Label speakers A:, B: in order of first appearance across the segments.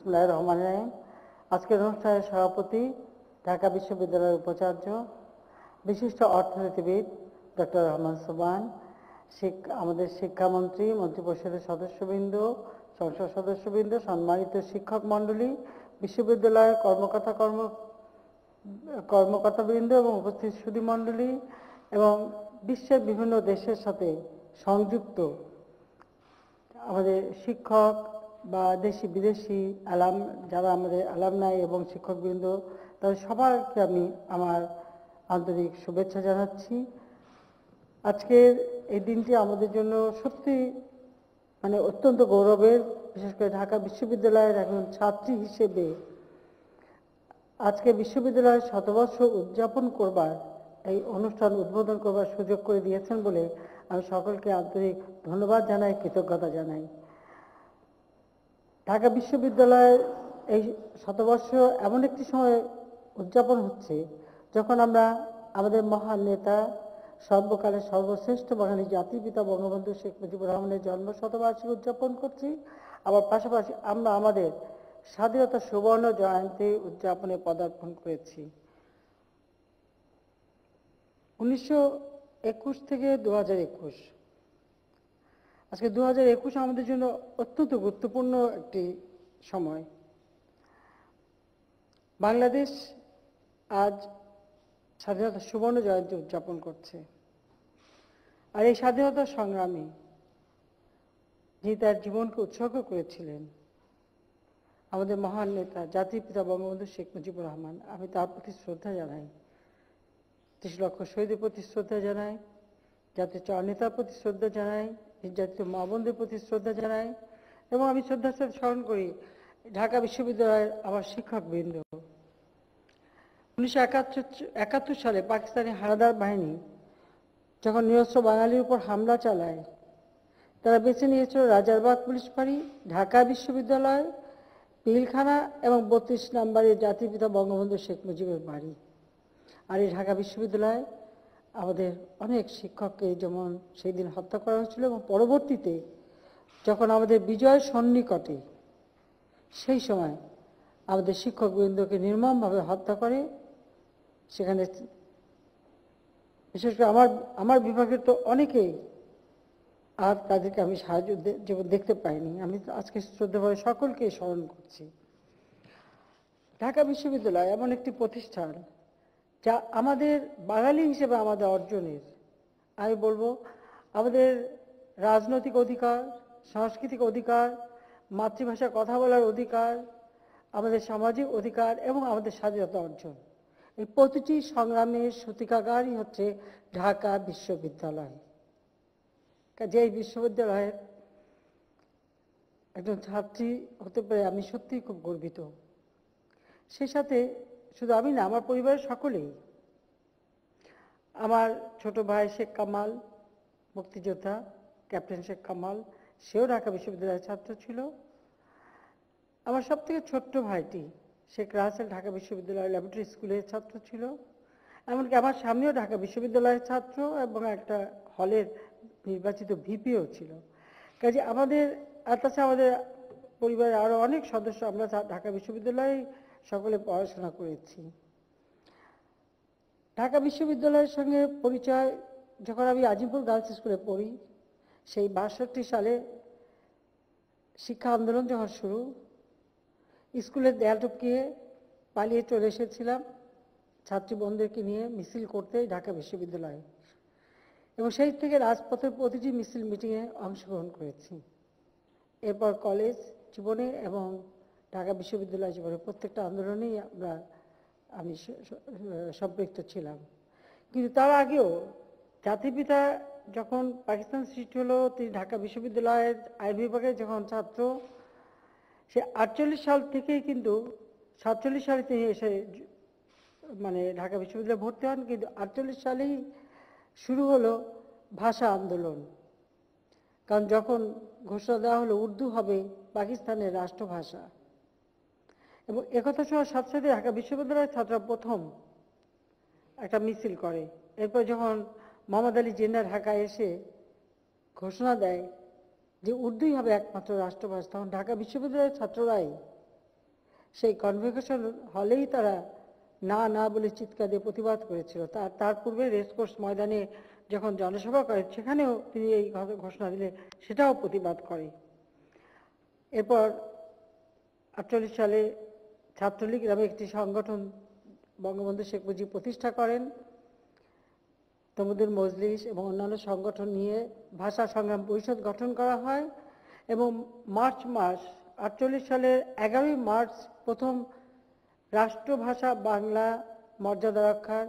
A: বিসমিল্লাহির রহমানির রহিম। আজকের অনুষ্ঠানের সভাপতি ঢাকা বিশ্ববিদ্যালয়ের উপাচার্য বিশিষ্ট অর্থনীতিবিদ ডক্টর রহমান সুবহান, আমাদের শিক্ষামন্ত্রী, মন্ত্রিপরিষদের সদস্যবৃন্দ, সংসদ সদস্যবৃন্দ, সম্মানিত শিক্ষক মণ্ডলী, বিশ্ববিদ্যালয়ের কর্মকর্তাবৃন্দ এবং উপস্থিত সুধী মণ্ডলী এবং বিশ্বের বিভিন্ন দেশের সাথে সংযুক্ত আমাদের শিক্ষক বা দেশি বিদেশি যারা আমাদের অ্যালামনাই এবং শিক্ষকবৃন্দ, তাদের সবাইকে আমি আমার আন্তরিক শুভেচ্ছা জানাচ্ছি। আজকের এই দিনটি আমাদের জন্য সত্যি অত্যন্ত গৌরবের। বিশেষ করে ঢাকা বিশ্ববিদ্যালয়ের একজন ছাত্রী হিসেবে আজকে বিশ্ববিদ্যালয়ের শতবর্ষ উদযাপন করবার এই অনুষ্ঠান উদ্বোধন করবার সুযোগ করে দিয়েছেন বলে আমি সকলকে আন্তরিক ধন্যবাদ জানাই, কৃতজ্ঞতা জানাই। ঢাকা বিশ্ববিদ্যালয়ের এই শতবর্ষ এমন একটি সময় উদযাপন হচ্ছে যখন আমরা আমাদের মহান নেতা, সর্বকালের সর্বশ্রেষ্ঠ বাঙালি জাতির পিতা বঙ্গবন্ধু শেখ মুজিবুর রহমানের জন্ম শতবার্ষিকী উদযাপন করছি। আবার পাশাপাশি আমরা আমাদের স্বাধীনতা সুবর্ণ জয়ন্তী উদযাপনে পদার্পণ করেছি। 1921 থেকে 2021, আজকে 2021 আমাদের জন্য অত্যন্ত গুরুত্বপূর্ণ একটি সময়। বাংলাদেশ আজ স্বাধীনতা সুবর্ণ জয়ন্তী উদযাপন করছে। আর এই স্বাধীনতা সংগ্রামী যিনি তার জীবনকে উৎসর্গ করেছিলেন, আমাদের মহান নেতা জাতির পিতা বঙ্গবন্ধু শেখ মুজিবুর রহমান, আমি তার প্রতি শ্রদ্ধা জানাই। 30 লক্ষ শহীদের প্রতি শ্রদ্ধা জানাই, জাতীয় চার নেতার প্রতি শ্রদ্ধা জানাই, জাতীয় মা বোনদের প্রতি শ্রদ্ধা জানাই এবং আমি শ্রদ্ধার সাথে স্মরণ করি ঢাকা বিশ্ববিদ্যালয়ের আমার শিক্ষকবৃন্দ। 1971 সালে পাকিস্তানি হানাদার বাহিনী যখন নিরস্ত্র বাঙালির উপর হামলা চালায়, তারা বেছে নিয়েছিল রাজারবাগ পুলিশ ফাঁড়ি, ঢাকা বিশ্ববিদ্যালয়, পিলখানা এবং 32 নম্বরের জাতির পিতা বঙ্গবন্ধু শেখ মুজিবের বাড়ি। আর এই ঢাকা বিশ্ববিদ্যালয়ে আমাদের অনেক শিক্ষককে যেমন সেই দিন হত্যা করা হয়েছিল এবং পরবর্তীতে যখন আমাদের বিজয় সন্নিকটে সেই সময় আমাদের শিক্ষকবৃন্দকে নির্মমভাবে হত্যা করে, সেখানে বিশেষ করে আমার বিভাগের তো অনেকেই, আর তাদেরকে আমি সাহায্য যেমন দেখতে পাইনি। আমি আজকে শ্রদ্ধাভাবে সকলকে স্মরণ করছি। ঢাকা বিশ্ববিদ্যালয় এমন একটি প্রতিষ্ঠান যা আমাদের বাঙালি হিসেবে আমাদের অর্জনের, আমি বলবো আমাদের রাজনৈতিক অধিকার, সাংস্কৃতিক অধিকার, মাতৃভাষায় কথা বলার অধিকার, আমাদের সামাজিক অধিকার এবং আমাদের স্বাধীনতা অর্জন, এই প্রতিটি সংগ্রামের সূতিকাগারই হচ্ছে ঢাকা বিশ্ববিদ্যালয়। যে এই বিশ্ববিদ্যালয়ের একজন ছাত্রী হতে পেরে আমি সত্যিই খুব গর্বিত। সেই সাথে শুধু আমি না, আমার পরিবারের সকলেই। আমার ছোট ভাই শেখ কামাল, মুক্তিযোদ্ধা ক্যাপ্টেন শেখ কামাল, সেও ঢাকা বিশ্ববিদ্যালয়ের ছাত্র ছিল। আমার সব থেকে ছোট্ট ভাইটি শেখ রাসেল ঢাকা বিশ্ববিদ্যালয়ের ল্যাবরেটরি স্কুলের ছাত্র ছিল। এমনকি আমার স্বামীও ঢাকা বিশ্ববিদ্যালয়ের ছাত্র এবং একটা হলের নির্বাচিত ভিপিও ছিল। কাজে আমাদের, আর তাছাড়া আমাদের পরিবারের আরও অনেক সদস্য আমরা ঢাকা বিশ্ববিদ্যালয়ে সকলে পড়াশোনা করেছি। ঢাকা বিশ্ববিদ্যালয়ের সঙ্গে পরিচয় যখন আমি আজিমপুর গার্লস স্কুলে পড়ি, সেই 62 সালে শিক্ষা আন্দোলন যখন শুরু, স্কুলের দেয়াল টপকিয়ে পালিয়ে চলে এসেছিলাম ছাত্রী বোনদেরকে নিয়ে মিছিল করতে ঢাকা বিশ্ববিদ্যালয়ে, এবং সেই থেকে রাজপথের প্রতিটি মিছিল মিটিংয়ে অংশগ্রহণ করেছি। এরপর কলেজ জীবনে এবং ঢাকা বিশ্ববিদ্যালয় জীবনে প্রত্যেকটা আন্দোলনেই আমি সম্পৃক্ত ছিলাম। কিন্তু তার আগেও জাতির পিতা যখন পাকিস্তান সৃষ্টি হলো, তিনি ঢাকা বিশ্ববিদ্যালয়ের আইন বিভাগে যখন ছাত্র, সে 48 সাল থেকেই কিন্তু 47 সালে তিনি এসে ঢাকা বিশ্ববিদ্যালয়ে ভর্তি হন। কিন্তু 48 সালেই শুরু হলো ভাষা আন্দোলন। কারণ যখন ঘোষণা দেওয়া হলো উর্দু হবে পাকিস্তানের রাষ্ট্রভাষা, এবং একথা শোনার সাথে সাথে ঢাকা বিশ্ববিদ্যালয়ের ছাত্ররা প্রথম একটা মিছিল করে। এরপর যখন মোহাম্মদ আলী জিন্নাহ ঢাকায় এসে ঘোষণা দেয় যে উর্দুই হবে একমাত্র রাষ্ট্রভাষা, তখন ঢাকা বিশ্ববিদ্যালয়ের ছাত্ররাই সেই কনভোকেশন হলেই তারা না না বলে চিৎকার দিয়ে প্রতিবাদ করেছিল। তার পূর্বে রেসকোর্স ময়দানে যখন জনসভা করে সেখানেও তিনি এই ঘোষণা দিলে সেটাও প্রতিবাদ করে। এরপর 48 সালে ছাত্রলীগ নামে একটি সংগঠন বঙ্গবন্ধু শেখ মুজিব প্রতিষ্ঠা করেন। তমুদুল মজলিস এবং অন্যান্য সংগঠন নিয়ে ভাষা সংগ্রাম পরিষদ গঠন করা হয় এবং মার্চ মাস 48 সালের 11ই মার্চ প্রথম রাষ্ট্রভাষা বাংলা মর্যাদা রক্ষার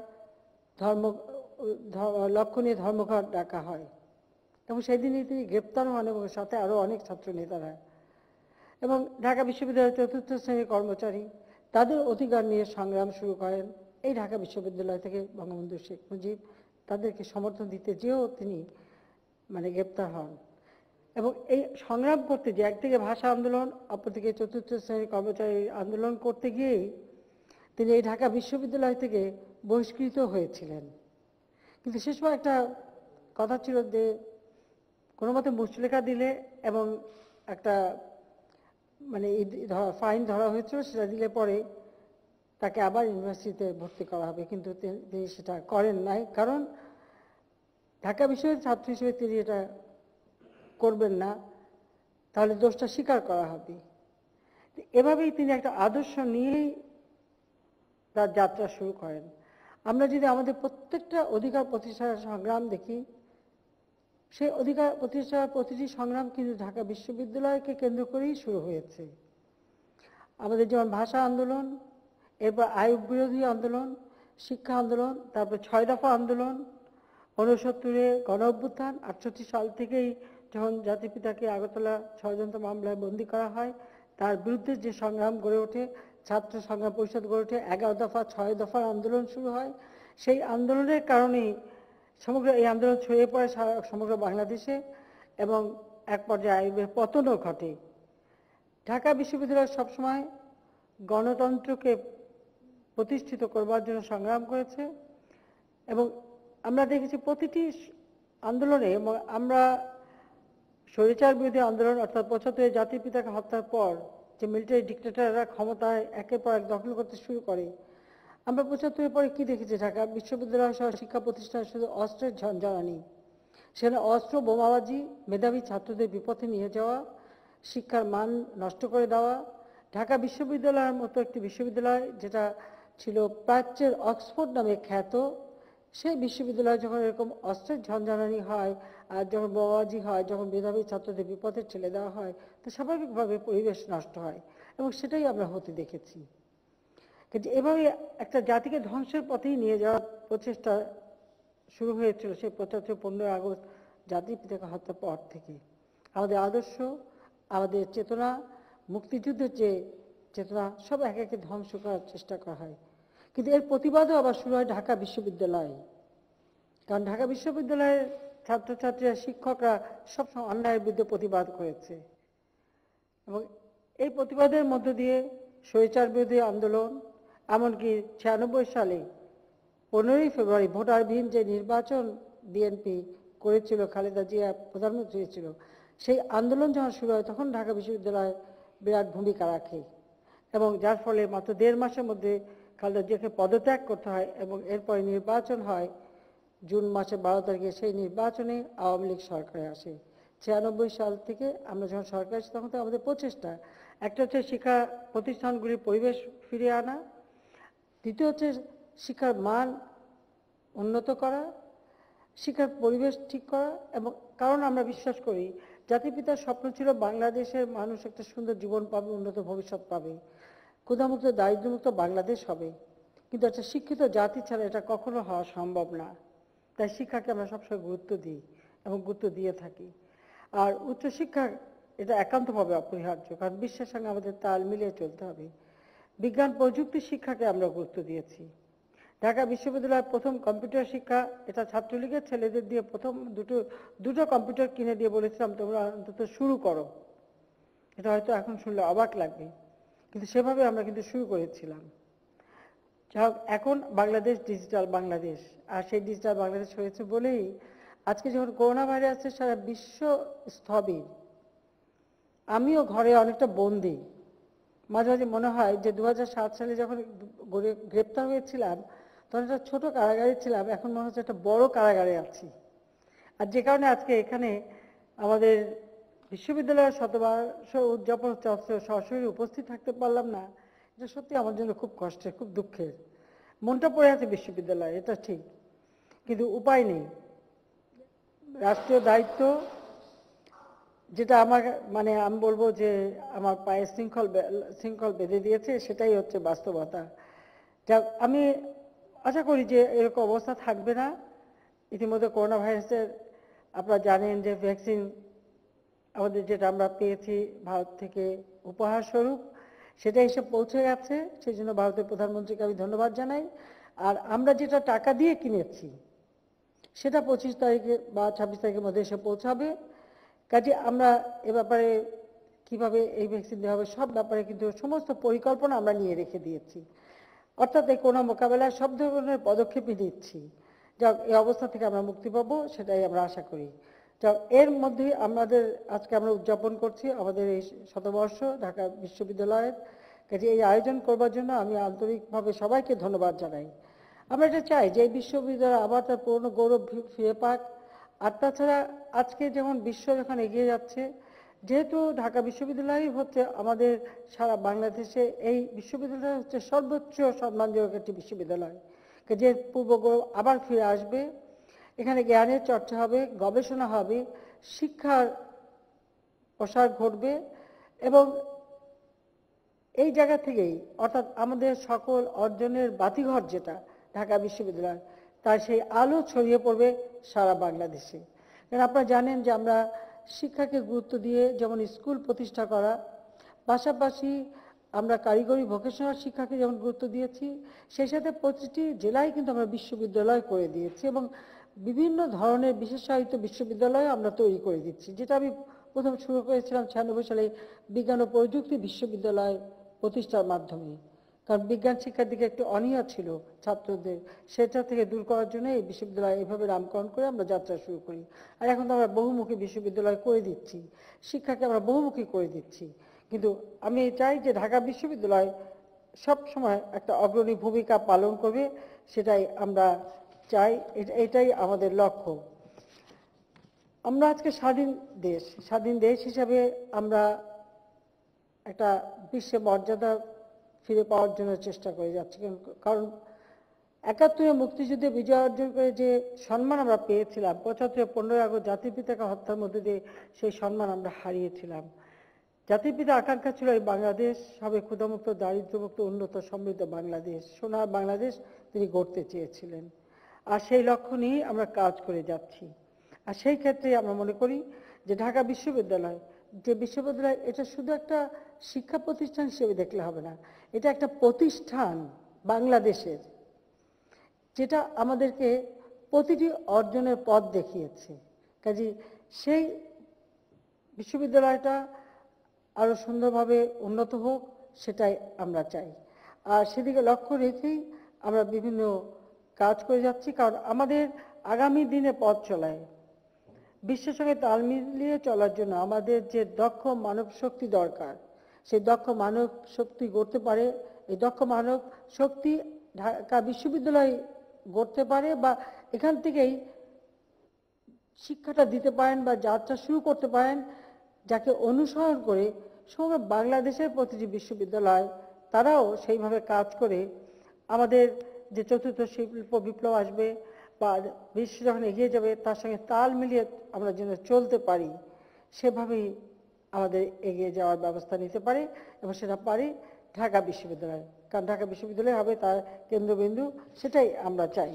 A: লক্ষ্য নিয়ে ধর্মঘট ডাকা হয় এবং সেদিনই তিনি গ্রেপ্তার হন এবং সাথে আরও অনেক ছাত্র নেতারা। এবং ঢাকা বিশ্ববিদ্যালয়ের 4র্থ শ্রেণীর কর্মচারী তাদের অধিকার নিয়ে সংগ্রাম শুরু করেন। এই ঢাকা বিশ্ববিদ্যালয় থেকে বঙ্গবন্ধু শেখ মুজিব তাদেরকে সমর্থন দিতে যেও তিনি গ্রেপ্তার হন এবং এই সংগ্রাম করতে যে একদিকে ভাষা আন্দোলন অপরদিকে 4র্থ শ্রেণীর কর্মচারী আন্দোলন করতে গিয়েই তিনি এই ঢাকা বিশ্ববিদ্যালয় থেকে বহিষ্কৃত হয়েছিলেন। কিন্তু সে সময় একটা কথা ছিল যে কোনো মতে মুচলেখা দিলে এবং একটা ফাইন ধরা হয়েছিল, সেটা দিলে পরে তাকে আবার ইউনিভার্সিটিতে ভর্তি করা হবে, কিন্তু তিনি সেটা করেন নাই। কারণ ঢাকা বিশ্ববিদ্যালয়ের ছাত্র হিসেবে তিনি এটা করবেন না, তাহলে দোষটা স্বীকার করা হবে। এভাবেই তিনি একটা আদর্শ নিয়েই তার যাত্রা শুরু করেন। আমরা যদি আমাদের প্রত্যেকটা অধিকার প্রতিষ্ঠার সংগ্রাম দেখি, সেই অধিকার প্রতিষ্ঠার প্রতিটি সংগ্রাম কিন্তু ঢাকা বিশ্ববিদ্যালয়কে কেন্দ্র করেই শুরু হয়েছে। আমাদের যেমন ভাষা আন্দোলন, এরপর আইয়ুব বিরোধী আন্দোলন, শিক্ষা আন্দোলন, তারপর 6 দফা আন্দোলন, 69-এ গণ অভ্যুত্থান, 68 সাল থেকেই যখন জাতির পিতাকে আগরতলা ষড়যন্ত্র মামলায় বন্দী করা হয় তার বিরুদ্ধে যে সংগ্রাম গড়ে ওঠে, ছাত্র সংগ্রাম পরিষদ গড়ে ওঠে, 11 দফা 6 দফার আন্দোলন শুরু হয়। সেই আন্দোলনের কারণেই সমগ্র এই আন্দোলন ছড়িয়ে পড়ে সমগ্র বাংলাদেশে এবং এক পর্যায়ে আইয়ুবের পতনও ঘটে। ঢাকা বিশ্ববিদ্যালয় সবসময় গণতন্ত্রকে প্রতিষ্ঠিত করবার জন্য সংগ্রাম করেছে এবং আমরা দেখেছি প্রতিটি আন্দোলনে, আমরা স্বৈরাচার বিরোধী আন্দোলন অর্থাৎ 75 জাতির পিতাকে হত্যার পর যে মিলিটারি ডিক্টেটররা ক্ষমতায় একের পর এক দখল করতে শুরু করে, আমরা 75-এর পরে কি দেখেছি? ঢাকা বিশ্ববিদ্যালয় সহ শিক্ষা প্রতিষ্ঠান শুধু অস্ত্রের ঝঞ্ঝানি, সেখানে অস্ত্র, বোমাবাজি, মেধাবী ছাত্রদের বিপথে নিয়ে যাওয়া, শিক্ষার মান নষ্ট করে দেওয়া। ঢাকা বিশ্ববিদ্যালয়ের মতো একটি বিশ্ববিদ্যালয় যেটা ছিল প্রাচ্যের অক্সফোর্ড নামে খ্যাত, সেই বিশ্ববিদ্যালয়ে যখন এরকম অস্ত্রের ঝঞ্ঝানি হয় আর যখন বোমাবাজি হয়, যখন মেধাবী ছাত্রদের বিপথে ঠেলে দেওয়া হয়, তো স্বাভাবিকভাবে পরিবেশ নষ্ট হয় এবং সেটাই আমরা হতে দেখেছি। কিন্তু এভাবে একটা জাতিকে ধ্বংসের পথেই নিয়ে যাওয়ার প্রচেষ্টা শুরু হয়েছিল সেই 15 আগস্ট জাতির পিতাকে হত্যার পর থেকে। আমাদের আদর্শ, আমাদের চেতনা, মুক্তিযুদ্ধের যে চেতনা, সব একে একে ধ্বংস করার চেষ্টা করা হয়। কিন্তু এর প্রতিবাদও আবার শুরু হয় ঢাকা বিশ্ববিদ্যালয়ে, কারণ ঢাকা বিশ্ববিদ্যালয়ের ছাত্রছাত্রীরা, শিক্ষকরা সবসময় অন্যায়ের বিরুদ্ধে প্রতিবাদ করেছে এবং এই প্রতিবাদের মধ্য দিয়ে স্বৈরাচার বিরোধী আন্দোলন, এমনকি 96 সালে 15ই ফেব্রুয়ারি ভোটারবিহীন যে নির্বাচন বিএনপি করেছিল, খালেদা জিয়া প্রধানমন্ত্রী হয়েছিল, সেই আন্দোলন যখন শুরু হয় তখন ঢাকা বিশ্ববিদ্যালয় বিরাট ভূমিকা রাখে এবং যার ফলে মাত্র 1.5 মাসের মধ্যে খালেদা জিয়াকে পদত্যাগ করতে হয় এবং এরপরে নির্বাচন হয় জুন মাসের 12 তারিখে। সেই নির্বাচনে আওয়ামী লীগ সরকারে আসে। 96 সাল থেকে আমরা যখন সরকার আসি তখন তো আমাদের প্রচেষ্টা, একটা হচ্ছে শিক্ষা প্রতিষ্ঠানগুলির পরিবেশ ফিরিয়ে আনা, দ্বিতীয় হচ্ছে শিক্ষার মান উন্নত করা, শিক্ষার পরিবেশ ঠিক করা। এবং কারণ আমরা বিশ্বাস করি জাতির পিতার স্বপ্ন ছিল বাংলাদেশের মানুষ একটা সুন্দর জীবন পাবে, উন্নত ভবিষ্যৎ পাবে, ক্ষুধামুক্ত দারিদ্র্যমুক্ত বাংলাদেশ হবে। কিন্তু একটা শিক্ষিত জাতি ছাড়া এটা কখনো হওয়া সম্ভব না। তাই শিক্ষাকে আমরা সবসময় গুরুত্ব দিই এবং গুরুত্ব দিয়ে থাকি। আর উচ্চশিক্ষা এটা একান্তভাবে অপরিহার্য, কারণ বিশ্বের সঙ্গে আমাদের তাল মিলিয়ে চলতে হবে। বিজ্ঞান প্রযুক্তি শিক্ষাকে আমরা গুরুত্ব দিয়েছি। ঢাকা বিশ্ববিদ্যালয়ের প্রথম কম্পিউটার শিক্ষা, এটা ছাত্রলীগের ছেলেদের দিয়ে প্রথম দুটো কম্পিউটার কিনে দিয়ে বলেছিলাম তোমরা অন্তত শুরু করো। এটা হয়তো এখন শুনলে অবাক লাগবে, কিন্তু সেভাবে আমরা কিন্তু শুরু করেছিলাম। এখন বাংলাদেশ ডিজিটাল বাংলাদেশ, আর সেই ডিজিটাল বাংলাদেশ হয়েছে বলেই আজকে যখন করোনা ভাইরাসের সারা বিশ্ব স্থবির, আমিও ঘরে অনেকটা বন্দী, মাঝে মাঝে মনে হয় যে 2007 সালে যখন গ্রেপ্তার হয়েছিলাম তখন একটা ছোট কারাগারে ছিলাম, এখন মনে হচ্ছে একটা বড় কারাগারে আছি। আর যে কারণে আজকে এখানে আমাদের বিশ্ববিদ্যালয়ের শতবর্ষ উদযাপন হচ্ছে, সরাসরি উপস্থিত থাকতে পারলাম না, এটা সত্যি আমার জন্য খুব কষ্টের, খুব দুঃখের। মনটা পড়ে আছে বিশ্ববিদ্যালয়, এটা ঠিক, কিন্তু উপায় নেই। রাষ্ট্রীয় দায়িত্ব যেটা আমার মানে আমি বলবো যে আমার পায়ে শৃঙ্খল বেঁধে দিয়েছে, সেটাই হচ্ছে বাস্তবতা। যা আমি আশা করি যে এরকম অবস্থা থাকবে না। ইতিমধ্যে করোনা ভাইরাসের আপনারা জানেন যে ভ্যাকসিন আমাদের যেটা আমরা পেয়েছি ভারত থেকে উপহার স্বরূপ, সেটা এসে পৌঁছে গেছে, সেই জন্য ভারতের প্রধানমন্ত্রীকে আমি ধন্যবাদ জানাই। আর আমরা যেটা টাকা দিয়ে কিনেছি সেটা 25 তারিখে বা 26 তারিখের মধ্যে এসে পৌঁছাবে। কাজে আমরা এ ব্যাপারে কিভাবে এই ভ্যাকসিন দেওয়া হবে সব ব্যাপারে কিন্তু সমস্ত পরিকল্পনা আমরা নিয়ে রেখে দিয়েছি, অর্থাৎ এই করোনা মোকাবেলায় সব ধরনের পদক্ষেপই নিচ্ছি। যা এই অবস্থা থেকে আমরা মুক্তি পাবো সেটাই আমরা আশা করি। যা এর মধ্যে আমাদের আজকে আমরা উদযাপন করছি আমাদের এই শতবর্ষ ঢাকা বিশ্ববিদ্যালয়ের। কাজে এই আয়োজন করবার জন্য আমি আন্তরিকভাবে সবাইকে ধন্যবাদ জানাই। আমরা এটা চাই যে এই বিশ্ববিদ্যালয় আবার তার পুরনো গৌরব ফিরে পাক। আর তাছাড়া আজকে যেমন বিশ্ব যখন এগিয়ে যাচ্ছে, যেহেতু ঢাকা বিশ্ববিদ্যালয় হচ্ছে আমাদের সারা বাংলাদেশে এই বিশ্ববিদ্যালয় হচ্ছে সর্বোচ্চ সম্মানজনক একটি বিশ্ববিদ্যালয়, যে পূর্ব গৌরব আবার ফিরে আসবে। এখানে জ্ঞানের চর্চা হবে, গবেষণা হবে, শিক্ষার প্রসার ঘটবে এবং এই জায়গা থেকেই অর্থাৎ আমাদের সকল অর্জনের বাতিঘর যেটা ঢাকা বিশ্ববিদ্যালয়, তার সেই আলো ছড়িয়ে পড়বে সারা বাংলাদেশে। কারণ আপনারা জানেন যে আমরা শিক্ষাকে গুরুত্ব দিয়ে যেমন স্কুল প্রতিষ্ঠা করা, পাশাপাশি আমরা কারিগরি ভোকেশনাল শিক্ষাকে যেমন গুরুত্ব দিয়েছি, সেই সাথে প্রতিটি জেলায় কিন্তু আমরা বিশ্ববিদ্যালয় করে দিয়েছি এবং বিভিন্ন ধরনের বিশেষায়িত বিশ্ববিদ্যালয় আমরা তৈরি করে দিচ্ছি। যেটা আমি প্রথম শুরু করেছিলাম 96 সালে বিজ্ঞান ও প্রযুক্তি বিশ্ববিদ্যালয় প্রতিষ্ঠার মাধ্যমে, কারণ বিজ্ঞান শিক্ষার দিকে একটু অনীহা ছিল ছাত্রদের, সেটা থেকে দূর করার জন্য এই বিশ্ববিদ্যালয় এভাবে নামকরণ করে আমরা যাত্রা শুরু করি। আর এখন তো আমরা বহুমুখী বিশ্ববিদ্যালয় করে দিচ্ছি, শিক্ষাকে আমরা বহুমুখী করে দিচ্ছি। কিন্তু আমি চাই যে ঢাকা বিশ্ববিদ্যালয় সব সময় একটা অগ্রণী ভূমিকা পালন করবে, সেটাই আমরা চাই, এটাই আমাদের লক্ষ্য। আমরা আজকে স্বাধীন দেশ হিসাবে আমরা একটা বিশ্বে মর্যাদা ফিরে পাওয়ার জন্য চেষ্টা করে যাচ্ছি। কারণ 71-এ মুক্তিযুদ্ধে বিজয় অর্জন করে যে সম্মান আমরা পেয়েছিলাম, 75-এ 15ই আগস্ট জাতির পিতাকে হত্যার মধ্যে দিয়ে সেই সম্মান আমরা হারিয়েছিলাম। জাতির পিতা আকাঙ্ক্ষা ছিল এই বাংলাদেশ হবে ক্ষুধামুক্ত, দারিদ্র্যমুক্ত, উন্নত, সমৃদ্ধ বাংলাদেশ, সোনার বাংলাদেশ তিনি গড়তে চেয়েছিলেন। আর সেই লক্ষ্য নিয়ে আমরা কাজ করে যাচ্ছি। আর সেই ক্ষেত্রে আমরা মনে করি যে ঢাকা বিশ্ববিদ্যালয় এটা শুধু একটা শিক্ষা প্রতিষ্ঠান হিসেবে দেখলে হবে না, এটা একটা প্রতিষ্ঠান বাংলাদেশের, যেটা আমাদেরকে প্রতিটি অর্জনের পথ দেখিয়েছে। কাজে সেই বিশ্ববিদ্যালয়টা আরো সুন্দরভাবে উন্নত হোক, সেটাই আমরা চাই। আর সেদিকে লক্ষ্য রেখেই আমরা বিভিন্ন কাজ করে যাচ্ছি। কারণ আমাদের আগামী দিনে পথ চলায় বিশ্বের সঙ্গে তাল মিলিয়ে চলার জন্য আমাদের যে দক্ষ মানব শক্তি দরকার, সেই দক্ষ মানব শক্তি গড়তে পারে, এই দক্ষ মানব শক্তি ঢাকা বিশ্ববিদ্যালয় গড়তে পারে বা এখান থেকেই শিক্ষাটা দিতে পারেন বা যাত্রা শুরু করতে পারেন, যাকে অনুসরণ করে সমগ্র বাংলাদেশের প্রতিটি বিশ্ববিদ্যালয় তারাও সেইভাবে কাজ করে আমাদের যে চতুর্থ শিল্প বিপ্লব আসবে বা বিশ্ব যখন এগিয়ে যাবে তার সঙ্গে তাল মিলিয়ে আমরা যেন চলতে পারি, সেভাবেই আমাদের এগিয়ে যাওয়ার ব্যবস্থা নিতে পারে এবং সেটা পারি ঢাকা বিশ্ববিদ্যালয়। কারণ ঢাকা বিশ্ববিদ্যালয় হবে তার কেন্দ্রবিন্দু, সেটাই আমরা চাই।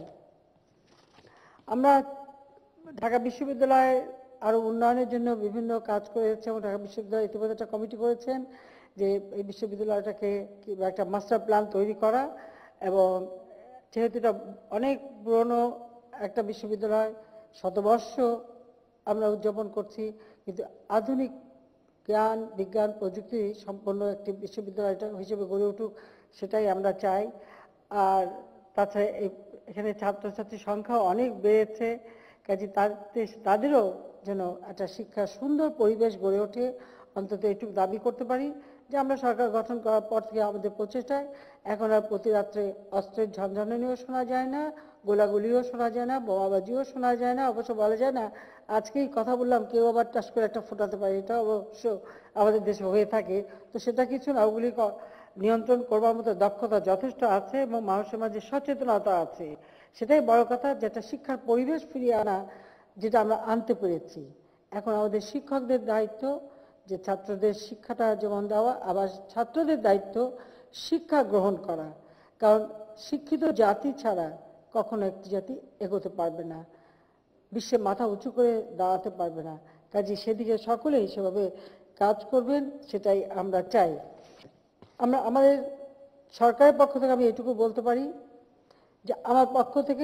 A: আমরা ঢাকা বিশ্ববিদ্যালয় আরো উন্নয়নের জন্য বিভিন্ন কাজ করে যাচ্ছে এবং ঢাকা বিশ্ববিদ্যালয় ইতিমধ্যে একটা কমিটি করেছেন যে এই বিশ্ববিদ্যালয়টাকে একটা মাস্টার প্ল্যান তৈরি করা। এবং যেহেতু এটা অনেক পুরনো একটা বিশ্ববিদ্যালয়, শতবর্ষ আমরা উদযাপন করছি, কিন্তু আধুনিক জ্ঞান বিজ্ঞান প্রযুক্তি সম্পন্ন একটি বিশ্ববিদ্যালয় হিসেবে গড়ে উঠুক, সেটাই আমরা চাই। আর তাছাড়া এখানে ছাত্রছাত্রীর সংখ্যা অনেক বেড়েছে, কাজে তাদেরও যেন একটা শিক্ষার সুন্দর পরিবেশ গড়ে ওঠে, অন্তত এটুকু দাবি করতে পারি যে আমরা সরকার গঠন করার পর থেকে আমাদের প্রচেষ্টায় এখন আর প্রতি রাত্রে অস্ত্রের ঝনঝনানিও শোনা যায় না, গোলাগুলিও শোনা যায় না, বোমাবাজিও শোনা যায় না। অবশ্য বলা যায় না, আজকেই কথা বললাম কেউ আবার টাস করে একটা ফোটাতে পারে, এটা অবশ্য আমাদের দেশে হয়ে থাকে। তো সেটা কিছু না, ওগুলি নিয়ন্ত্রণ করবার মতো দক্ষতা যথেষ্ট আছে এবং মানুষের মাঝে সচেতনতা আছে। সেটাই বড় কথা, যেটা শিক্ষার পরিবেশ ফিরিয়ে আনা, যেটা আমরা আনতে পেরেছি। এখন আমাদের শিক্ষকদের দায়িত্ব যে ছাত্রদের শিক্ষাটা যেমন দেওয়া, আবার ছাত্রদের দায়িত্ব শিক্ষা গ্রহণ করা। কারণ শিক্ষিত জাতি ছাড়া কখনো একটি জাতি এগোতে পারবে না, বিশ্বে মাথা উঁচু করে দাঁড়াতে পারবে না। কাজে সেদিকে সকলেই সেভাবে কাজ করবেন, সেটাই আমরা চাই। আমরা আমাদের সরকারের পক্ষ থেকে আমি এটুকু বলতে পারি যে আমার পক্ষ থেকে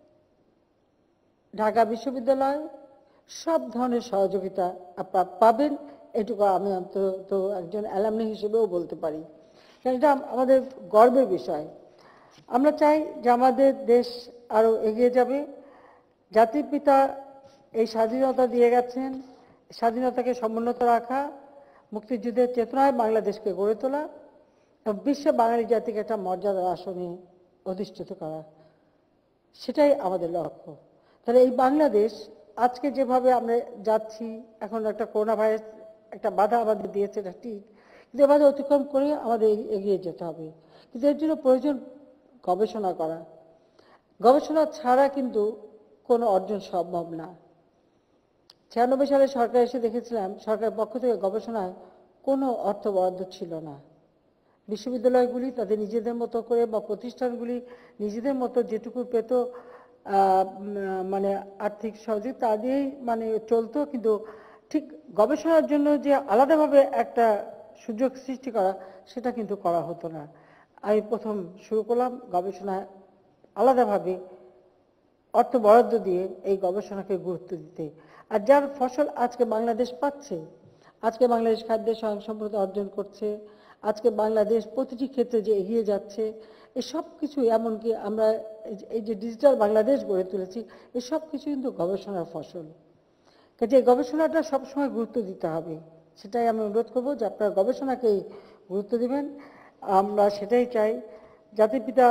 A: ঢাকা বিশ্ববিদ্যালয় সব ধরনের সহযোগিতা আপনারা পাবেন, এটুকু আমি অন্তত একজন অ্যালামনি হিসেবেও বলতে পারি। কারণ এটা আমাদের গর্বের বিষয়। আমরা চাই যে আমাদের দেশ আরও এগিয়ে যাবে। জাতির পিতা এই স্বাধীনতা দিয়ে গেছেন, স্বাধীনতাকে সমুন্নত রাখা, মুক্তিযুদ্ধের চেতনায় বাংলাদেশকে গড়ে তোলা এবং বিশ্বে বাঙালি জাতিকে একটা মর্যাদার আসনে অধিষ্ঠিত করা, সেটাই আমাদের লক্ষ্য। তাহলে এই বাংলাদেশ আজকে যেভাবে আমরা যাচ্ছি, এখন একটা করোনা ভাইরাস একটা বাধা আমাদের দিয়েছে, এটা ঠিক, কিন্তু এ বাধা অতিক্রম করে আমাদের এগিয়ে যেতে হবে। কিন্তু এর জন্য প্রয়োজন গবেষণা করা। গবেষণা ছাড়া কিন্তু কোনো অর্জন সম্ভব না। 96 সালে সরকার এসে দেখেছিলাম সরকারের পক্ষ থেকে গবেষণায় কোনো অর্থ বরাদ্দ ছিল না। বিশ্ববিদ্যালয়গুলি তাদের নিজেদের মতো করে বা প্রতিষ্ঠানগুলি নিজেদের মতো যেটুকু পেত মানে আর্থিক সহযোগিতা তা দিয়েই মানে চলতো, কিন্তু ঠিক গবেষণার জন্য যে আলাদাভাবে একটা সুযোগ সৃষ্টি করা, সেটা কিন্তু করা হতো না। আমি প্রথম শুরু করলাম গবেষণায় আলাদাভাবে অর্থ বরাদ্দ দিয়ে এই গবেষণাকে গুরুত্ব দিতে। আর যার ফসল আজকে বাংলাদেশ পাচ্ছে, আজকে বাংলাদেশ খাদ্যের স্বয়ংসম্পূর্ণতা অর্জন করছে, আজকে বাংলাদেশ প্রতিটি ক্ষেত্রে যে এগিয়ে যাচ্ছে, এই সব কিছু, এমনকি আমরা এই যে ডিজিটাল বাংলাদেশ গড়ে তুলেছি, এই সব কিছু কিন্তু গবেষণার ফসল। কাজে এই গবেষণাটা সবসময় গুরুত্ব দিতে হবে। সেটাই আমি অনুরোধ করবো যে আপনারা গবেষণাকেই গুরুত্ব দিবেন। আমরা সেটাই চাই। জাতির পিতা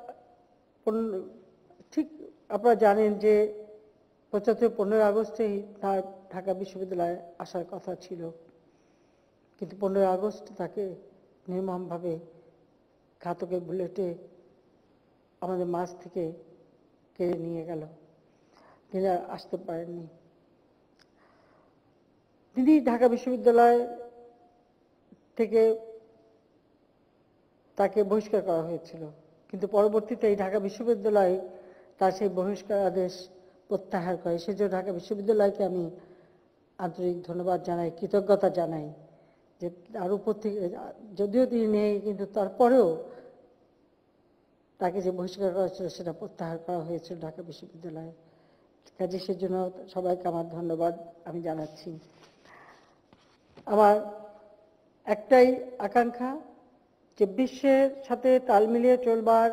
A: ঠিক আপনারা জানেন যে 15 আগস্টেই তার ঢাকা বিশ্ববিদ্যালয়ে আসার কথা ছিল, কিন্তু 15 আগস্ট তাকে নির্মমভাবে ঘাতকের বুলেটে আমাদের মাঝ থেকে কেড়ে নিয়ে গেল। তিনি আর আসতে পারেননি। তিনি ঢাকা বিশ্ববিদ্যালয় থেকে তাকে বহিষ্কার করা হয়েছিল, কিন্তু পরবর্তীতে এই ঢাকা বিশ্ববিদ্যালয় তার সেই বহিষ্কার আদেশ প্রত্যাহার করে। সেজন্য ঢাকা বিশ্ববিদ্যালয়কে আমি আন্তরিক ধন্যবাদ জানাই, কৃতজ্ঞতা জানাই যে তার উপর থেকে, যদিও তিনি নেই, কিন্তু তারপরেও তাকে যে বহিষ্কার করা ছিল সেটা প্রত্যাহার করা হয়েছিল ঢাকা বিশ্ববিদ্যালয়ে। কাজে সেজন্য সবাইকে আমার ধন্যবাদ আমি জানাচ্ছি। আমার একটাই আকাঙ্ক্ষা যে বিশ্বের সাথে তাল মিলিয়ে চলবার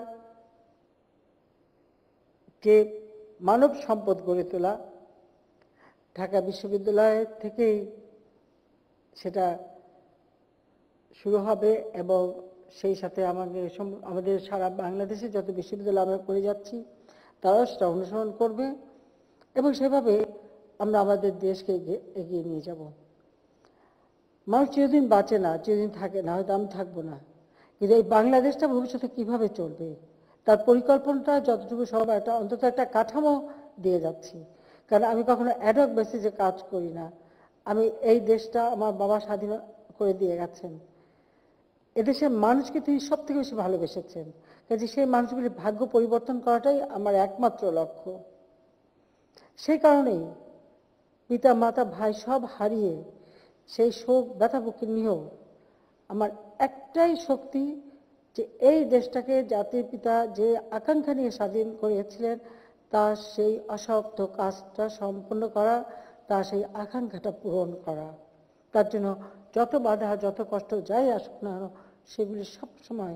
A: যে মানব সম্পদ গড়ে তোলা, ঢাকা বিশ্ববিদ্যালয় থেকেই সেটা শুরু হবে এবং সেই সাথে আমাদের সারা বাংলাদেশে যত বিশ্ববিদ্যালয় আমরা করে যাচ্ছি তারাও সেটা অনুসরণ করবে এবং সেভাবে আমরা আমাদের দেশকে এগিয়ে নিয়ে যাব। মানুষ চিরদিন বাঁচে না, চিরদিন থাকে না, হয়তো আমি থাকবো না, কিন্তু এই বাংলাদেশটা ভবিষ্যতে কিভাবে চলবে তার পরিকল্পনাটা যতটুকু সম্ভব একটা অন্তত একটা কাঠামো দিয়ে যাচ্ছি। কারণ আমি কখনো অ্যাডহক বেসিসে কাজ করি না। আমি এই দেশটা আমার বাবা স্বাধীন করে দিয়ে গেছেন, এদেশের মানুষকে তিনি সব থেকে বেশি ভালোবেসেছেন। কাজে সেই মানুষগুলির ভাগ্য পরিবর্তন করাটাই আমার একমাত্র লক্ষ্য। সেই কারণেই পিতা মাতা ভাই সব হারিয়ে সেই শোক ব্যথা বুকে নিয়েও আমার একটাই শক্তি যে এই দেশটাকে জাতির পিতা যে আকাঙ্ক্ষা নিয়ে স্বাধীন করেছিলেন তার সেই অসমাপ্ত কাজটা সম্পন্ন করা, তার সেই আকাঙ্ক্ষাটা পূরণ করা। তার জন্য যত বাধা যত কষ্ট যাই আসুক না, সেগুলি সবসময়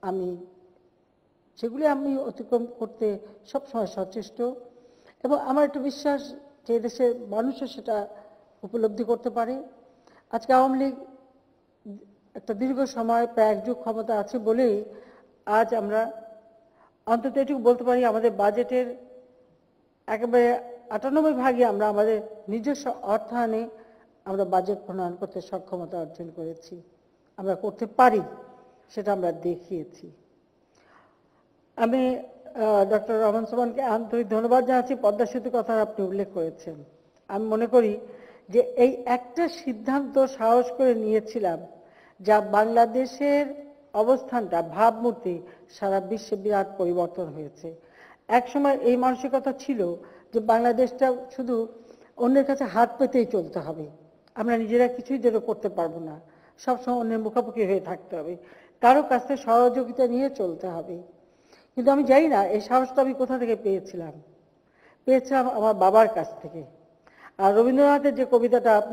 A: আমি অতিক্রম করতে সবসময় সচেষ্ট। এবং আমার একটা বিশ্বাস যে দেশের মানুষও সেটা উপলব্ধি করতে পারে। আজকে আওয়ামী লীগ একটা দীর্ঘ সময় প্রায় 1 যুগ ক্ষমতা আছে বলেই আজ আমরা অন্তত এটুকু বলতে পারি আমাদের বাজেটের একেবারে 98 ভাগই আমরা আমাদের নিজস্ব অর্থায়নে আমরা বাজেট প্রণয়ন করতে সক্ষমতা অর্জন করেছি। আমরা করতে পারি, সেটা আমরা দেখিয়েছি। আমি ডক্টর রহমান সোবহানকে আন্তরিক ধন্যবাদ জানাচ্ছি। পদ্মা সেতু কথা আপনি উল্লেখ করেছেন। আমি মনে করি যে এই একটা সিদ্ধান্ত সাহস করে নিয়েছিলাম, যা বাংলাদেশের অবস্থানটা ভাবমূর্তি সারা বিশ্বে বিরাট পরিবর্তন হয়েছে। একসময় এই মানসিকতা ছিল যে বাংলাদেশটা শুধু অন্যের কাছে হাত পেতেই চলতে হবে, আমরা নিজেরা কিছুই যেন করতে পারবো না, সবসময় অন্যের মুখোমুখি হয়ে থাকতে হবে, কারো কাছ থেকে সহযোগিতা নিয়ে চলতে হবে। কিন্তু আমি জানি না এই সাহসটা আমি কোথা থেকে পেয়েছিলাম আমার বাবার কাছ থেকে। আর রবীন্দ্রনাথের যে কবিতাটা আপনি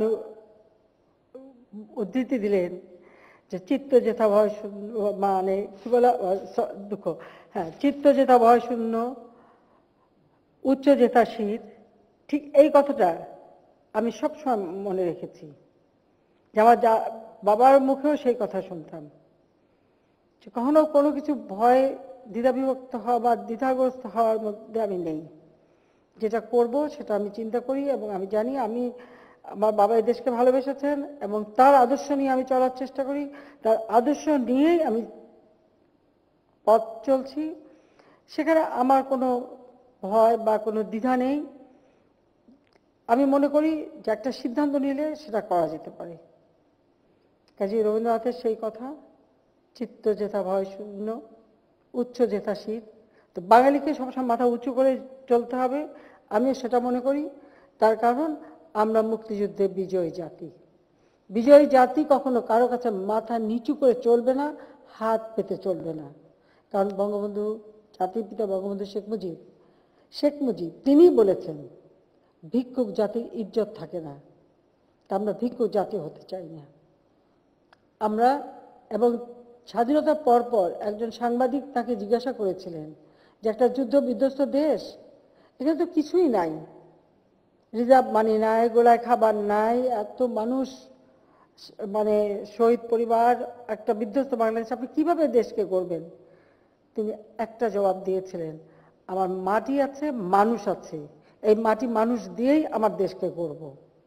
A: উদ্ধৃতি দিলেন যে চিত্ত যেথা ভয় শূন্য, মানে কি বলা, দুঃখ, হ্যাঁ, চিত্ত যেথা ভয় শূন্য উচ্চ যেথা শীত, ঠিক এই কথাটা আমি সবসময় মনে রেখেছি। যে আমার বাবার মুখেও সেই কথা শুনতাম যে কখনো কোনো কিছু ভয় দ্বিধাবিভক্ত হওয়া বা দ্বিধাগ্রস্ত হওয়ার মধ্যে আমি নেই। যেটা করব সেটা আমি চিন্তা করি এবং আমি জানি আমার বাবা এই দেশকে ভালোবেসেছেন এবং তার আদর্শ নিয়ে আমি চলার চেষ্টা করি, তার আদর্শ নিয়েই আমি পথ চলছি। সেখানে আমার কোনো ভয় বা কোনো দ্বিধা নেই। আমি মনে করি যে একটা সিদ্ধান্ত নিলে সেটা করা যেতে পারে। কাজী রবীন্দ্রনাথের সেই কথা, চিত্ত যেথা ভয় শূন্য উচ্চ যেথা শীত, তো বাঙালিকে সবসময় মাথা উঁচু করে চলতে হবে, আমি সেটা মনে করি। তার কারণ আমরা মুক্তিযুদ্ধে বিজয়ী জাতি। বিজয়ী জাতি কখনো কারো কাছে মাথা নিচু করে চলবে না, হাত পেতে চলবে না। কারণ বঙ্গবন্ধু, জাতির পিতা বঙ্গবন্ধু শেখ মুজিব তিনি বলেছেন ভিক্ষুক জাতির ইজ্জত থাকে না। তা আমরা ভিক্ষুক জাতি হতে চাই না আমরা। এবং স্বাধীনতার পর একজন সাংবাদিক তাকে জিজ্ঞাসা করেছিলেন যে একটা যুদ্ধ বিধ্বস্ত দেশ, এখানে তো কিছুই নাই, রিজার্ভ মানি নাই, গোলায় খাবার নাই, এত মানুষ, মানে শহীদ পরিবার, একটা বিধ্বস্ত বাংলাদেশ, আপনি কিভাবে দেশকে গড়বেন? তিনি একটা জবাব দিয়েছিলেন, আমার মাটি আছে, মানুষ আছে, এই মাটি মানুষ দিয়েই আমার দেশকে গড়ব।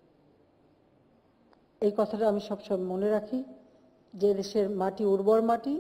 A: এই কথাটা আমি সবসময় মনে রাখি। যে দেশের মাটি উর্বর মাটি,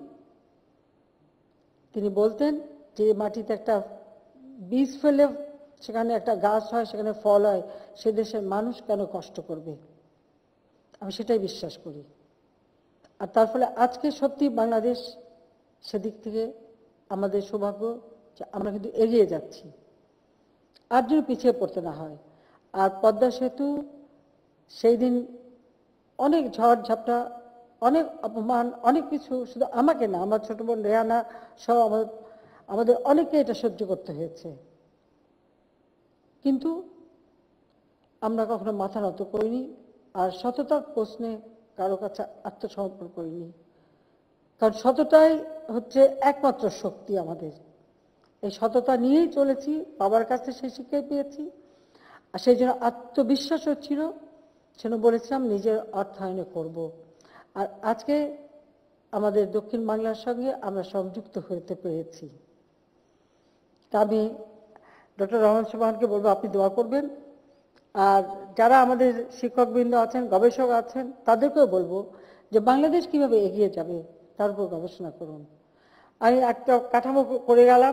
A: তিনি বলতেন যে মাটিতে একটা বীজ ফেলে সেখানে একটা গাছ হয়, সেখানে ফল হয়, সে দেশের মানুষ কেন কষ্ট করবে? আমি সেটাই বিশ্বাস করি। আর তার ফলে আজকে সত্যি বাংলাদেশ সেদিক থেকে আমাদের সৌভাগ্য যে আমরা কিন্তু এগিয়ে যাচ্ছি, আর যেন পিছিয়ে পড়তে না হয়। আর পদ্মা সেতু সেই দিন অনেক ঝড় ঝাপটা, অনেক অপমান, অনেক কিছু, শুধু আমাকে না, আমার ছোট বোন রেহানা সহ আমাদের অনেককে এটা সহ্য করতে হয়েছে। কিন্তু আমরা কখনো মাথা নত করিনি, আর সততার প্রশ্নে কারো কাছে আত্মসমর্পণ করিনি। কারণ সততাই হচ্ছে একমাত্র শক্তি আমাদের। এই সততা নিয়েই চলেছি, বাবার কাছে সেই শিক্ষাই পেয়েছি। আর সেই জন্য আত্মবিশ্বাসও ছিল, সেজন্য বলেছিলাম নিজের অর্থায়নে করব। আর আজকে আমাদের দক্ষিণ বাংলার সঙ্গে আমরা সংযুক্ত হতে পেরেছি। তা আমি ডক্টর রহমান সোবহানকে বলবো আপনি দোয়া করবেন। আর যারা আমাদের শিক্ষকবৃন্দ আছেন, গবেষক আছেন, তাদেরকেও বলবো যে বাংলাদেশ কিভাবে এগিয়ে যাবে তার উপর গবেষণা করুন। আমি একটা কাঠামো করে গেলাম।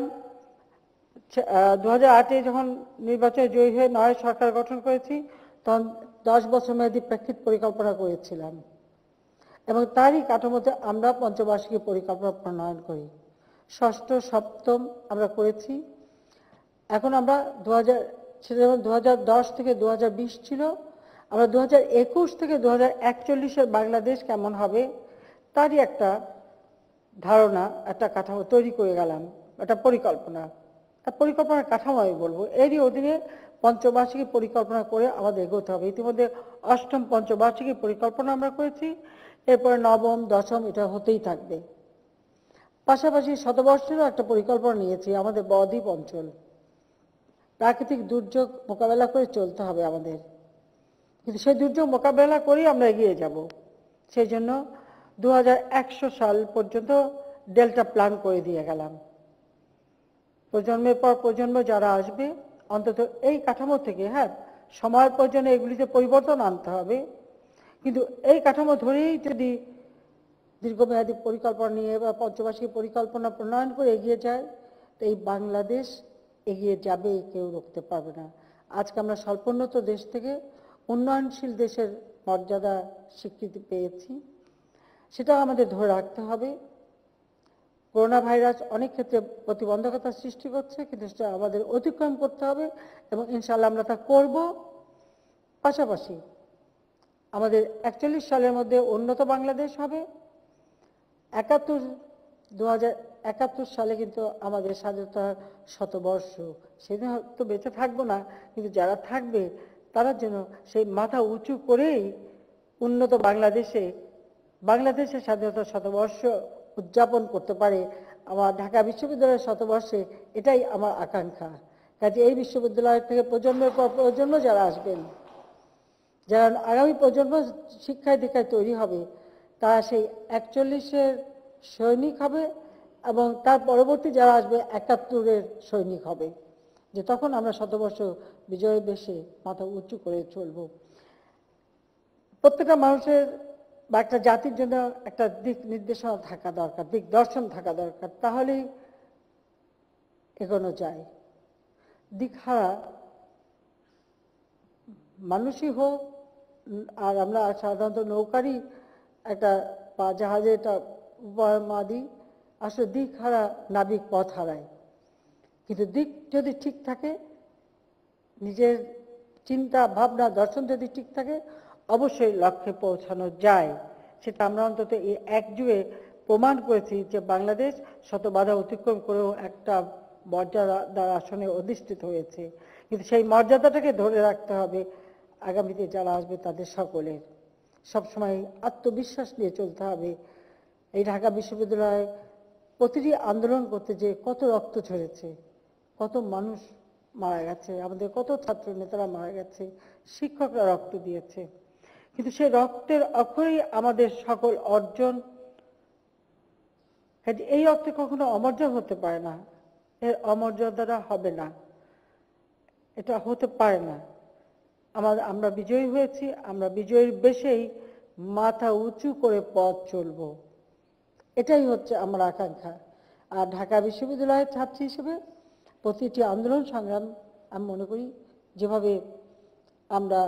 A: 2008-এ যখন নির্বাচনে জয়ী হয়ে নয় সরকার গঠন করেছি, তখন 10 বছর মেয়াদী প্রেক্ষিত পরিকল্পনা করেছিলাম এবং তারই কাঠামোতে আমরা পঞ্চবার্ষিকী পরিকল্পনা প্রণয়ন করি। ষষ্ঠ সপ্তম আমরা করেছি। এখন আমরা 2010 থেকে 2020 ছিল, আমরা 2021 থেকে 2041-এর বাংলাদেশ কেমন হবে তারই একটা ধারণা, একটা কাঠামো তৈরি করে গেলাম, একটা পরিকল্পনার কাঠামো আমি বলবো। এরই অধীনে পঞ্চবার্ষিকী পরিকল্পনা করে আমাদের এগোতে হবে। ইতিমধ্যে অষ্টম পঞ্চবার্ষিকী পরিকল্পনা আমরা করেছি, এরপরে নবম দশম এটা হতেই থাকবে। পাশাপাশি শতবর্ষেরও একটা পরিকল্পনা নিয়েছি আমাদের বদ্বীপ অঞ্চল। প্রাকৃতিক দুর্যোগ মোকাবেলা করে চলতে হবে আমাদের, কিন্তু সেই দুর্যোগ মোকাবেলা করেই আমরা এগিয়ে যাব। সেই জন্য 2100 সাল পর্যন্ত ডেল্টা প্ল্যান করে দিয়ে গেলাম। প্রজন্মের পর প্রজন্ম যারা আসবে অন্তত এই কাঠামো থেকে, হ্যাঁ সময়ের প্রয়োজনে এগুলিতে পরিবর্তন আনতে হবে, কিন্তু এই কাঠামো ধরেই যদি দীর্ঘমেয়াদী পরিকল্পনা নিয়ে বা পঞ্চবার্ষিক পরিকল্পনা প্রণয়ন করে এগিয়ে যায়, তো এই বাংলাদেশ এগিয়ে যাবে, কেউ রুখতে পারবে না। আজকে আমরা স্বল্পোন্নত দেশ থেকে উন্নয়নশীল দেশের মর্যাদা স্বীকৃতি পেয়েছি, সেটাও আমাদের ধরে রাখতে হবে। করোনা ভাইরাস অনেক ক্ষেত্রে প্রতিবন্ধকতা সৃষ্টি করছে, কিন্তু সেটা আমাদের অতিক্রম করতে হবে এবং ইনশাআল্লাহ আমরা তা করব। পাশাপাশি আমাদের 41 সালের মধ্যে উন্নত বাংলাদেশ হবে। 2071 সালে কিন্তু আমাদের স্বাধীনতার শতবর্ষ, সেদিন হয়তো বেঁচে থাকবো না, কিন্তু যারা থাকবে তারা যেন সেই মাথা উঁচু করেই উন্নত বাংলাদেশের স্বাধীনতার শতবর্ষ উদযাপন করতে পারে। আমার ঢাকা বিশ্ববিদ্যালয়ের শতবর্ষে এটাই আমার আকাঙ্ক্ষা। কাজে এই বিশ্ববিদ্যালয় থেকে প্রজন্মের পর প্রজন্ম যারা আসবেন, যারা আগামী প্রজন্ম শিক্ষায় দীক্ষায় তৈরি হবে, তারা সেই 41-এর সৈনিক হবে এবং তার পরবর্তী যারা আসবে 71-এর সৈনিক হবে, যে তখন আমরা শতবর্ষ বিজয়ের বেশে মাথা উঁচু করে চলব। প্রত্যেকটা মানুষের বা একটা জাতির জন্য একটা দিক নির্দেশনা থাকা দরকার, দিক দর্শন থাকা দরকার, তাহলেই এগোনো যায়। দিকহারা মানুষই হোক, আর আমরা সাধারণত নৌকারই একটা বা জাহাজে একটা উপমা দিই, আসলে দিক হারা নাবিক পথ হারায়। কিন্তু দিক যদি ঠিক থাকে, নিজের চিন্তা ভাবনা দর্শন যদি ঠিক থাকে, অবশ্যই লক্ষ্যে পৌঁছানো যায়। সেটা আমরা অন্তত এই এক যুগে প্রমাণ করেছি যে বাংলাদেশ শত বাধা অতিক্রম করেও একটা মর্যাদার আসনে অধিষ্ঠিত হয়েছে। কিন্তু সেই মর্যাদাটাকে ধরে রাখতে হবে আগামীতে যারা আসবে তাদের সকলের। সবসময় আত্মবিশ্বাস নিয়ে চলতে হবে। এই ঢাকা বিশ্ববিদ্যালয়ে প্রতিটি আন্দোলন করতে যে কত রক্ত ঝরেছে, কত মানুষ মারা গেছে, আমাদের কত ছাত্র নেতারা মারা গেছে, শিক্ষকরা রক্ত দিয়েছে, কিন্তু সেই রক্তের অক্ষরেই আমাদের সকল অর্জন। এই রক্তে কখনো অমর্যাদা হতে পারে না, এর অমর্যাদাটা হবে না, এটা হতে পারে না। আমরা বিজয়ী হয়েছি, আমরা বিজয়ীর বেশেই মাথা উঁচু করে পথ চলব, এটাই হচ্ছে আমার আকাঙ্ক্ষা। আর ঢাকা বিশ্ববিদ্যালয়ের ছাত্রী হিসেবে প্রতিটি আন্দোলন সংগ্রাম আমি মনে করি যেভাবে আমরা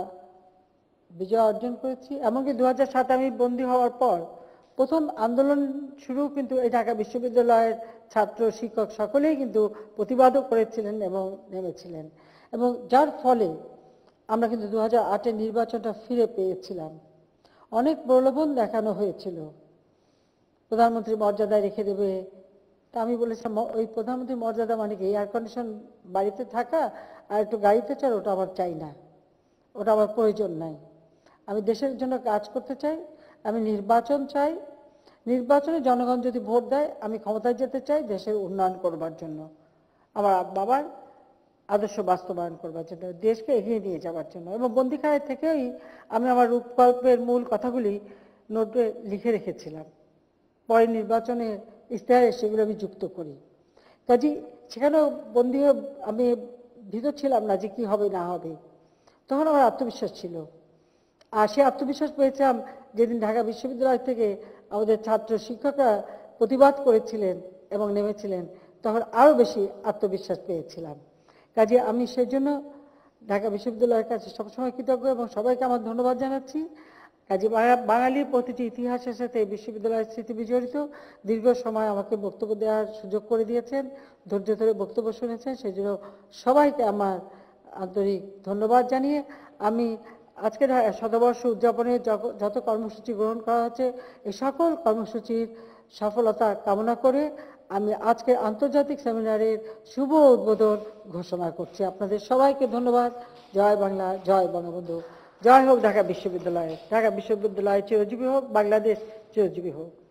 A: বিজয় অর্জন করেছি, এমনকি 2007 আমি বন্দী হওয়ার পর প্রথম আন্দোলন শুরু কিন্তু এই ঢাকা বিশ্ববিদ্যালয়ের ছাত্র শিক্ষক সকলেই কিন্তু প্রতিবাদও করেছিলেন এবং নেমেছিলেন, এবং যার ফলে আমরা কিন্তু 2008-এর নির্বাচনটা ফিরে পেয়েছিলাম। অনেক প্রলোভন দেখানো হয়েছিল, প্রধানমন্ত্রী মর্যাদায় রেখে দেবে। তা আমি বলেছিলাম, ওই প্রধানমন্ত্রী মর্যাদা মানে কি এয়ার কন্ডিশন বাড়িতে থাকা আর একটু গাড়িতে চড়, ওটা আমার চাই না, ওটা আমার প্রয়োজন নাই। আমি দেশের জন্য কাজ করতে চাই, আমি নির্বাচন চাই, নির্বাচনে জনগণ যদি ভোট দেয় আমি ক্ষমতায় যেতে চাই দেশের উন্নয়ন করবার জন্য, আমার বাবার আদর্শ বাস্তবায়ন করবার জন্য, দেশকে এগিয়ে নিয়ে যাওয়ার জন্য। এবং বন্দিখানায় থেকেই আমি আমার রূপকল্পের মূল কথাগুলি নোটে লিখে রেখেছিলাম, পরে নির্বাচনে ইশতেহারে সেগুলো আমি যুক্ত করি। কাজে সেখানেও বন্দী হয়ে আমি ভীত ছিলাম না যে কি হবে না হবে, তখন আমার আত্মবিশ্বাস ছিল। আর সে আত্মবিশ্বাস পেয়েছিলাম যেদিন ঢাকা বিশ্ববিদ্যালয় থেকে আমাদের ছাত্র শিক্ষকরা প্রতিবাদ করেছিলেন এবং নেমেছিলেন, তখন আরও বেশি আত্মবিশ্বাস পেয়েছিলাম। কাজে আমি সেজন্য ঢাকা বিশ্ববিদ্যালয়ের কাছে সবসময় কৃতজ্ঞ এবং সবাইকে আমার ধন্যবাদ জানাচ্ছি। কাজে বাঙালির প্রতিটি ইতিহাসের সাথে এই বিশ্ববিদ্যালয়ের স্মৃতি বিজড়িত। দীর্ঘ সময় আমাকে বক্তব্য দেওয়ার সুযোগ করে দিয়েছেন, ধৈর্য ধরে বক্তব্য শুনেছেন, সেই জন্য সবাইকে আমার আন্তরিক ধন্যবাদ জানিয়ে আমি আজকের শতবর্ষ উদযাপনে যত কর্মসূচি গ্রহণ করা হচ্ছে এই সকল কর্মসূচির সফলতা কামনা করে আমি আজকের আন্তর্জাতিক সেমিনারের শুভ উদ্বোধন ঘোষণা করছি। আপনাদের সবাইকে ধন্যবাদ। জয় বাংলা, জয় বঙ্গবন্ধু, জয় হোক ঢাকা বিশ্ববিদ্যালয়। ঢাকা বিশ্ববিদ্যালয় চিরজীবী হোক, বাংলাদেশ চিরজীবী হোক।